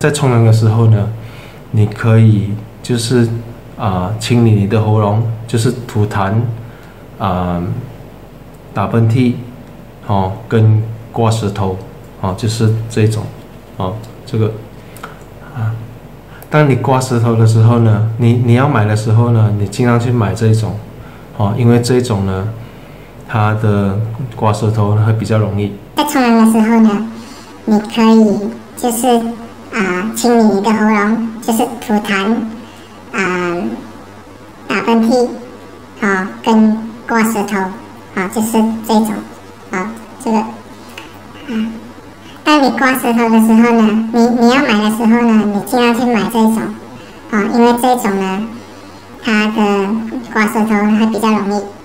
在冲凉的时候呢，你可以就是清理你的喉咙，就是吐痰打喷嚏跟刮舌头就是这种这个当你刮舌头的时候呢，你要买的时候呢，你尽量去买这种因为这种呢，它的刮舌头会比较容易。 在冲凉的时候呢，你可以就是清理你的喉咙，就是吐痰打喷嚏跟刮舌头就是这种这个当你刮舌头的时候呢，你要买的时候呢，你尽量去买这种因为这种呢，它的刮舌头会比较容易。